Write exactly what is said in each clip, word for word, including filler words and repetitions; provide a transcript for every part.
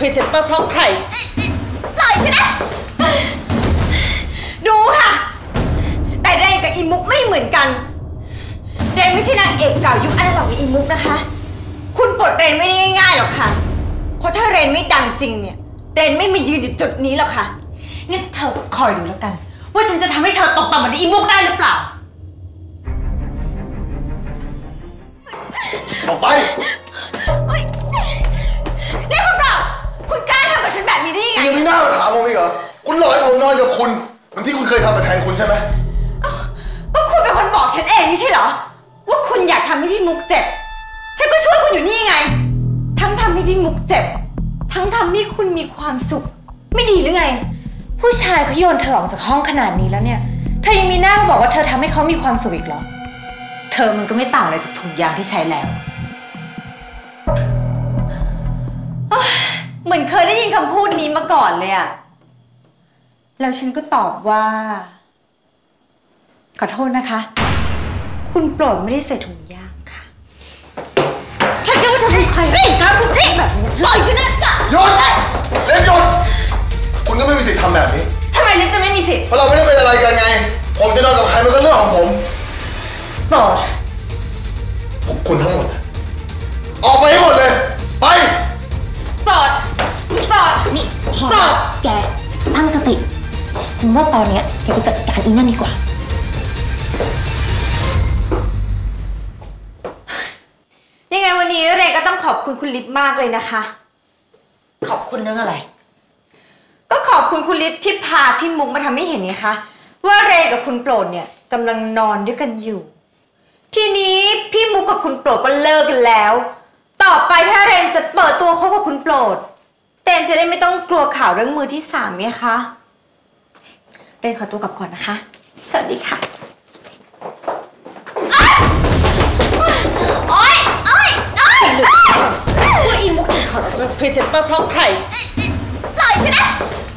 พรีเซนเตอร์เพราะใครปล่อยฉันนะดูค่ะแต่เรนกับอีมุกไม่เหมือนกันเรนไม่ใช่นางเอกเก่ายุคอนาล็อกกับอีมุกนะคะคุณปลดเรนไม่ได้ง่ายๆหรอกค่ะเพราะถ้าเรนไม่ดังจริงเนี่ยเรนไม่มายืนอยู่จุดนี้หรอกค่ะงั้นเธอคอยดูแล้วกันว่าฉันจะทำให้เธอตกต่ำเหมือนอีมุกได้หรือเปล่าออกไปนี่คุณเปล่าคุณกล้าทำกับฉันแบบนี้ได้ยังไงยังไม่น่ามาถามผมอีกเหรอคุณหลอกให้ผมนอนกับคุณเหมือนที่คุณเคยทำกับแทนคุณใช่ไหมก็คุณเป็นคนบอกฉันเองไม่ใช่เหรอว่าคุณอยากทำให้พี่มุกเจ็บฉันก็ช่วยคุณอยู่นี่ไงทั้งทำให้พี่มุกเจ็บทั้งทำให้คุณมีความสุขไม่ดีหรือไงผู้ชายเขาโยนเธอออกจากห้องขนาดนี้แล้วเนี่ยเธอยังมีหน้ามาบอกว่าเธอทำให้เขามีความสุขอีกเหรอเธอมันก็ไม่ต่างอะไรจากถุงยางที่ใช้แล้วเหมือนเคยได้ยินคำพูดนี้มาก่อนเลยอะแล้วฉันก็ตอบว่าขอโทษนะคะคุณโปรดไม่ได้ใส่ถุงยางค่ะใช่แล้วฉันเป็นใครนี่ครับคุณนี่แบบนี้ปล่อยฉันนะจ๊ะหยุดเล่นหยุดคุณก็ไม่มีสิทธิ์ทำแบบนี้ทำไมฉันจะไม่มีสิทธิ์เพราะเราไม่ได้เป็นอะไรกันไงผมจะนอนกับใครมันก็เรื่องของผมโปรดพวกคุณทั้งหมดออกไปให้หมดเลยไปโปรดโปรดนี่พอแกตั้งสติฉันว่าตอนนี้แกไปจัดการอีนั่นดีกว่ายังไงวันนี้เรก็ต้องขอบคุณคุณลิฟมากเลยนะคะขอบคุณเรื่องอะไรก็ขอบคุณคุณลิฟที่พาพี่มุกมาทำให้เห็นไงคะว่าเรกับคุณโปรดเนี่ยกำลังนอนด้วยกันอยู่ทีนี้พี่มุกกับคุณโปรดก็เลิกกันแล้วต่อไปถ้าเรนจะเปิดตัวคบกับคุณโปรดเรนจะได้ไม่ต้องกลัวข่าวเรื่องมือที่สามไงคะเรนขอตัวกลับก่อนนะคะสวัสดีค่ะโอ๊ยโอ๊ยโอ๊ยว่าอีมุกถูกถอดพรีเซนเตอร์เพราะใครปล่อยฉันนะ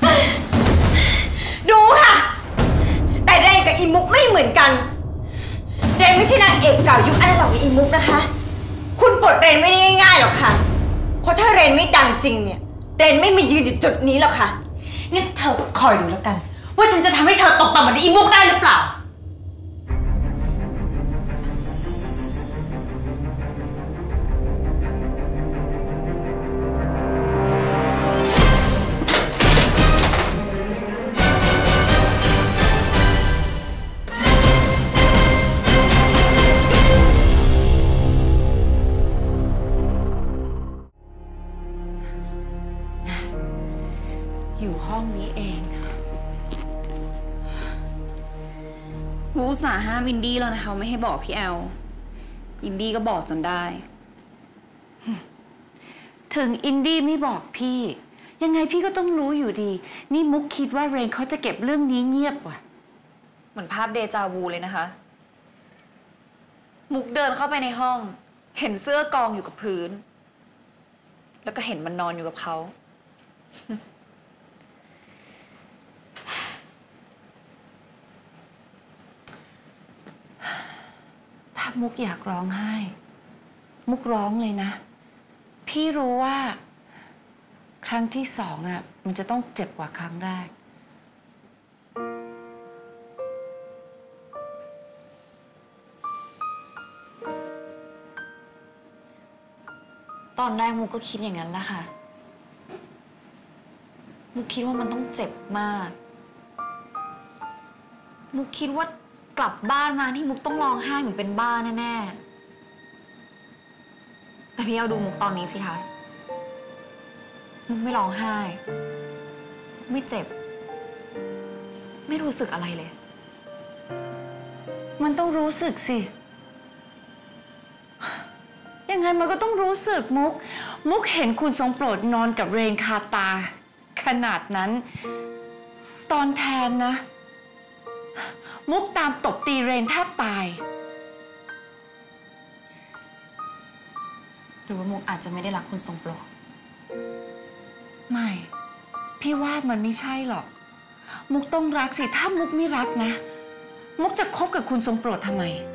ดูค่ะแต่เรนกับอีมุกไม่เหมือนกันเรนไม่ใช่นางเอกเก่ายุคอนาล็อกกับอีมุกนะคะคุณปลดเรนไม่ได้ง่ายๆหรอกค่ะเพราะถ้าเรนไม่ดังจริงเนี่ยเรนไม่มายืนอยู่จุดนี้หรอกค่ะงั้นเธอคอยดูแล้วกันว่าฉันจะทำให้เธอตกต่ำเหมือนอีมุกได้หรือเปล่าอยู่ห้องนี้เองมูอุตส่าห์ห้ามอินดี้แล้วนะคะไม่ให้บอกพี่แอลอินดี้ก็บอกจนได้ถึงอินดี้ไม่บอกพี่ยังไงพี่ก็ต้องรู้อยู่ดีนี่มุกคิดว่าเรนเขาจะเก็บเรื่องนี้เงียบว่ะเหมือนภาพเดจาวูเลยนะคะมุกเดินเข้าไปในห้องเห็นเสื้อกองอยู่กับพื้นแล้วก็เห็นมันนอนอยู่กับเขาถ้ามุกอยากร้องไห้มุกร้องเลยนะพี่รู้ว่าครั้งที่สองอ่ะมันจะต้องเจ็บกว่าครั้งแรกตอนแรกมุกก็คิดอย่างนั้นแหละค่ะมุกคิดว่ามันต้องเจ็บมากมุกคิดว่ากลับบ้านมาที่มุกต้องร้องไห้เหมือนเป็นบ้าแน่ๆแต่พี่เอาดูมุกตอนนี้สิคะมุกไม่ร้องไห้ไม่เจ็บไม่รู้สึกอะไรเลยมันต้องรู้สึกสิยังไงมันก็ต้องรู้สึกมุกมุกเห็นคุณทรงโปรดนอนกับเรนคาตาขนาดนั้นตอนแทนนะมุกตามตบตีเรนแทบตายหรือว่ามุกอาจจะไม่ได้รักคุณทรงโปรดไม่พี่ว่ามันไม่ใช่หรอกมุกต้องรักสิถ้ามุกไม่รักนะมุกจะคบกับคุณทรงโปรดทำไม